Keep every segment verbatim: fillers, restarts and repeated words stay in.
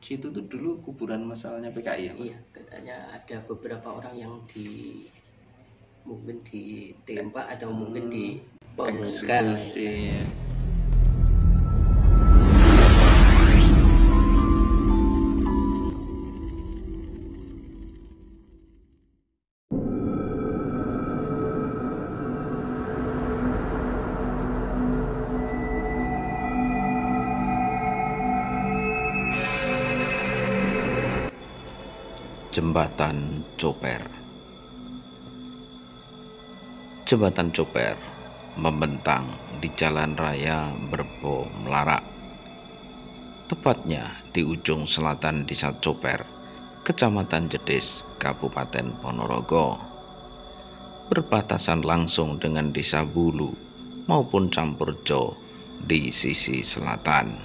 situ tuh dulu kuburan masalahnya P K I ya? Iya, katanya ada beberapa orang yang di mungkin ditembak atau mungkin dibongkar. Eksekusi. Jembatan Coper. Jembatan Coper membentang di jalan raya Berpo Melarak, tepatnya di ujung selatan Desa Coper, Kecamatan Jedes, Kabupaten Ponorogo, berbatasan langsung dengan Desa Bulu maupun Campurjo di sisi selatan.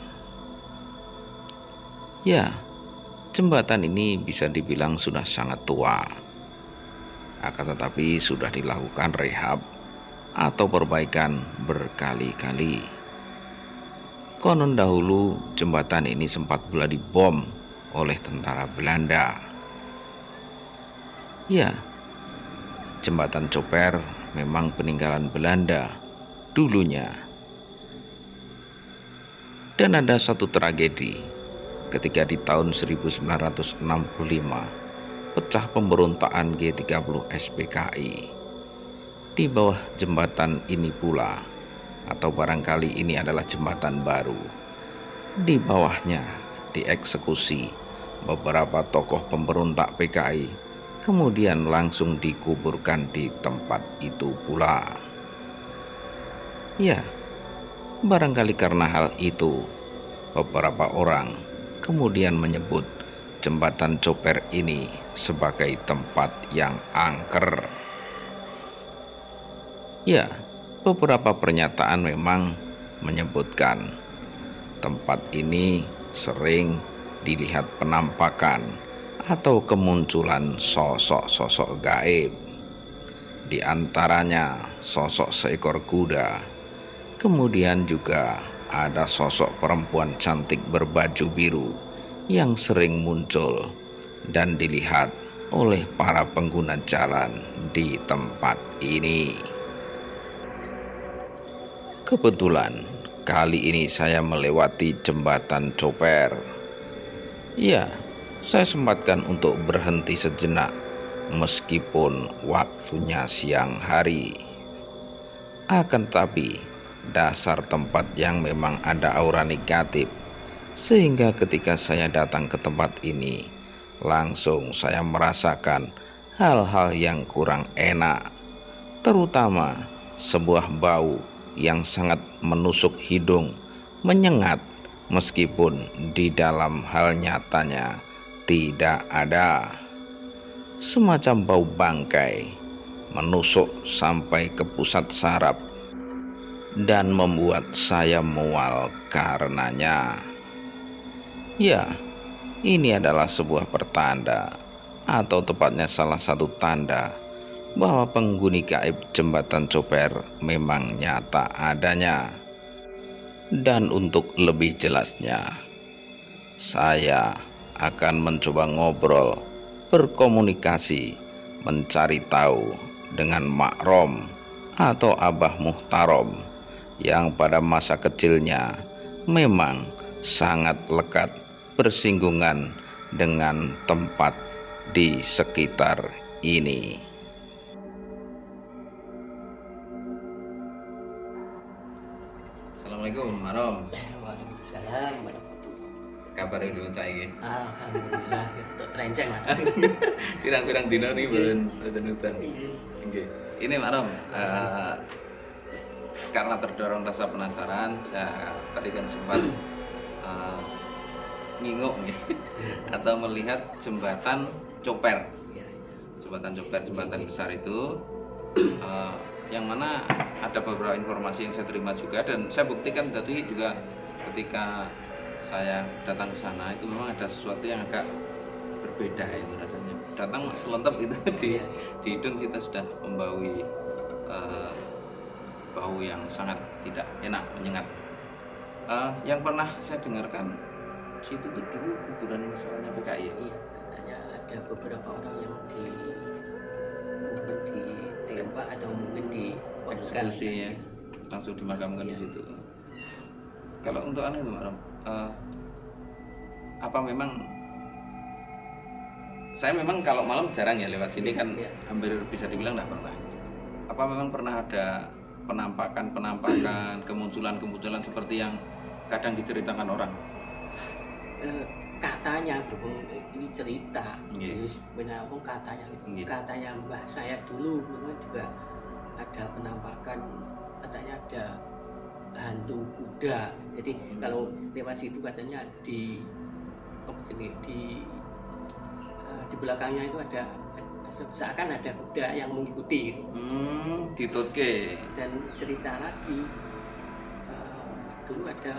Ya, jembatan ini bisa dibilang sudah sangat tua, akan tetapi sudah dilakukan rehab atau perbaikan berkali-kali. Konon dahulu jembatan ini sempat pula dibom oleh tentara Belanda. Ya, jembatan Coper memang peninggalan Belanda dulunya. Dan ada satu tragedi ketika di tahun seribu sembilan ratus enam puluh lima pecah pemberontakan G tiga puluh S P K I. Di bawah jembatan ini pula, atau barangkali ini adalah jembatan baru, di bawahnya dieksekusi beberapa tokoh pemberontak P K I, kemudian langsung dikuburkan di tempat itu pula. Ya, barangkali karena hal itu beberapa orang kemudian menyebut jembatan Coper ini sebagai tempat yang angker. Ya, beberapa pernyataan memang menyebutkan tempat ini sering dilihat penampakan atau kemunculan sosok-sosok gaib. Di antaranya sosok seekor kuda, kemudian juga ada sosok perempuan cantik berbaju biru yang sering muncul dan dilihat oleh para pengguna jalan di tempat ini. Kebetulan kali ini saya melewati jembatan Coper. Ya, saya sempatkan untuk berhenti sejenak meskipun waktunya siang hari. Akan tetapi dasar tempat yang memang ada aura negatif, sehingga ketika saya datang ke tempat ini langsung saya merasakan hal-hal yang kurang enak, terutama sebuah bau yang sangat menusuk hidung, menyengat, meskipun di dalam hal nyatanya tidak ada. Semacam bau bangkai menusuk sampai ke pusat saraf dan membuat saya mual karenanya. Ya, ini adalah sebuah pertanda, atau tepatnya salah satu tanda bahwa penghuni gaib jembatan Coper memang nyata adanya. Dan untuk lebih jelasnya, saya akan mencoba ngobrol, berkomunikasi, mencari tahu dengan Mak Rom atau Abah Muhtarom yang pada masa kecilnya memang sangat lekat bersinggungan dengan tempat di sekitar ini. Assalamualaikum, Mak Rom. Waalaikumsalam warahmatullahi. Kabar dulu saya. Alhamdulillah, untuk terenceng mas. Pirang-pirang dino nih belum hutan-hutan. Oke, ini Mak Rom. Uh, karena terdorong rasa penasaran, ya, tadi kan sempat uh, nginguk nih atau melihat jembatan Coper, jembatan Coper, jembatan besar itu, uh, yang mana ada beberapa informasi yang saya terima juga, dan saya buktikan tadi juga ketika saya datang ke sana, itu memang ada sesuatu yang agak berbeda itu rasanya. Datang selentep itu di, di hidung kita sudah membaui uh, bau yang sangat tidak enak, menyengat. Uh, yang pernah saya dengarkan situ tuh dulu kuburan masalahnya P K I ya? Iya, katanya ada beberapa orang yang di mungkin ditembak atau mungkin di eksekusi ya, langsung dimakamkan ya. Di situ. Kalau untuk anu gimana? Uh, apa memang saya memang kalau malam jarang ya lewat sini kan ya. Hampir bisa dibilang nggak pernah. Apa memang pernah ada penampakan-penampakan, kemunculan-kemunculan seperti yang kadang diceritakan orang? Eh, katanya dong, ini cerita. Yeah. Jadi sebenarnya aku katanya, yeah. katanya mbah saya dulu memang juga ada penampakan, katanya ada hantu kuda. Jadi hmm. kalau lewat situ katanya di apa jenis di uh, di belakangnya itu ada seakan ada kuda yang mengikuti. Hmm, ditutke. Dan cerita lagi uh, dulu ada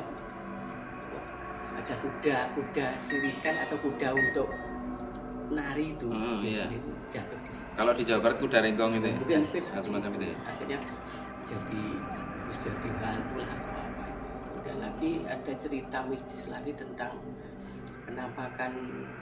ada kuda kuda sirikan atau kuda untuk nari itu. Hmm, iya. Itu jatuh di situ. Kalau di Jawa Barat kuda renggong itu. Mungkin ya? Semacam itu. Ya? Akhirnya jadi terus jadi hantu lah atau apa. Dan lagi ada cerita mistis lagi tentang penampakan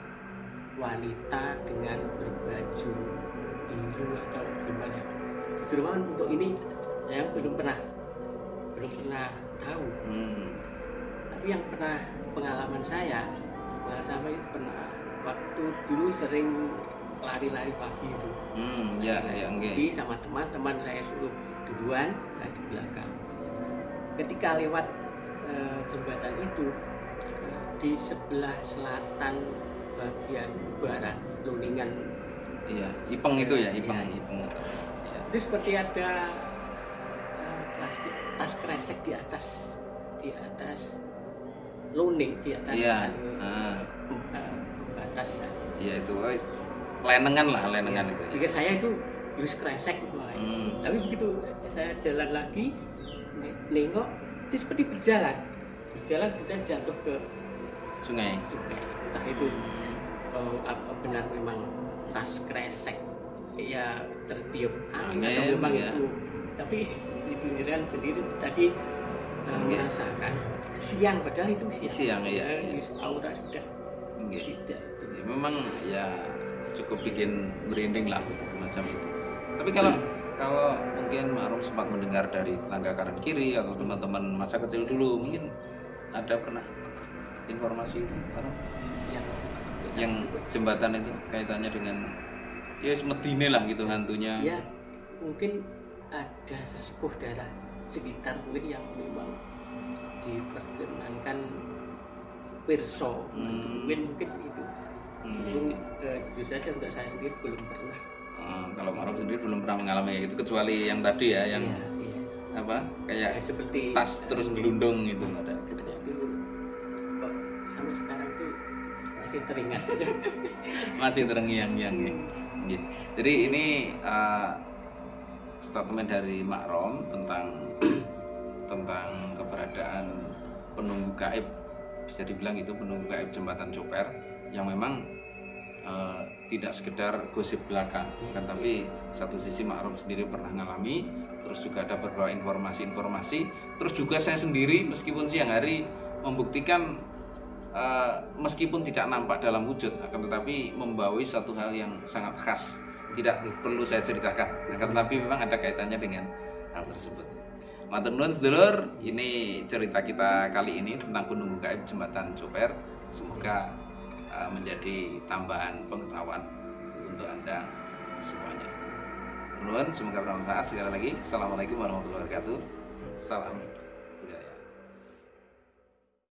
wanita dengan berbaju biru atau gimana. Jujur banget untuk ini saya belum pernah belum pernah tahu. Hmm. Tapi yang pernah pengalaman saya, pengalaman saya itu pernah waktu dulu sering lari-lari pagi itu. Hmm, ya, ya, pagi okay. Sama teman-teman saya suruh duluan, saya di belakang. Ketika lewat uh, jembatan itu uh, di sebelah selatan bagian barat Luningan. Iya, Ipeng itu ya, Ipeng. Ya, Ipeng. Ya. Itu seperti ada uh, plastik tas kresek di atas di atas luning di atas ya. uh, uh, batas. Iya itu, lenengan lah, lenengan ya. Itu. Jika ya. Saya itu harus kresek, hmm. Tapi begitu saya jalan lagi, nengok itu seperti berjalan, berjalan kemudian jatuh ke sungai. Sungai. Entah itu oh, apa benar memang tas kresek ya tertiup angin atau memang ya. Itu tapi ditunjukkan sendiri tadi uh, merasakan siang padahal itu siang, siang ya, ya, ya. Aura sudah okay. Tidak itu ya, memang ya cukup bikin merinding lah macam itu. Tapi kalau hmm. kalau mungkin Marum sempat mendengar dari tetangga kanan kiri atau teman-teman masa kecil dulu mungkin ada pernah informasi itu Marum? Yang yang jembatan itu kaitannya dengan ya semedine lah gitu hantunya. Ya mungkin ada sesepuh daerah sekitar mungkin yang memang diperkenankan pirso hmm. mungkin mungkin itu. Hmm. Uh, jujur saja untuk saya sendiri belum pernah. Uh, kalau Marum sendiri belum pernah mengalami itu kecuali yang tadi ya yang iya, iya. apa kayak ya, seperti tas uh, terus gelundung gitu ada. Itu kok sampai sekarang tuh masih teringat. Masih terngiang-ngiang ya. Jadi ini uh, statement dari Mak Rom tentang tentang keberadaan penunggu gaib, bisa dibilang itu penunggu gaib jembatan Coper yang memang uh, tidak sekedar gosip belaka, kan, tapi satu sisi Mak Rom sendiri pernah ngalami, terus juga ada beberapa informasi-informasi, terus juga saya sendiri meskipun siang hari membuktikan uh, meskipun tidak nampak dalam wujud, akan tetapi membawa satu hal yang sangat khas, tidak perlu saya ceritakan, akan tetapi memang ada kaitannya dengan hal tersebut. Matur nuwun sedulur, ini cerita kita kali ini tentang penunggu gaib jembatan Coper. Semoga uh, menjadi tambahan pengetahuan untuk Anda semuanya. Nuwun, semoga bermanfaat. Sekali lagi, assalamualaikum warahmatullahi wabarakatuh. Salam budaya.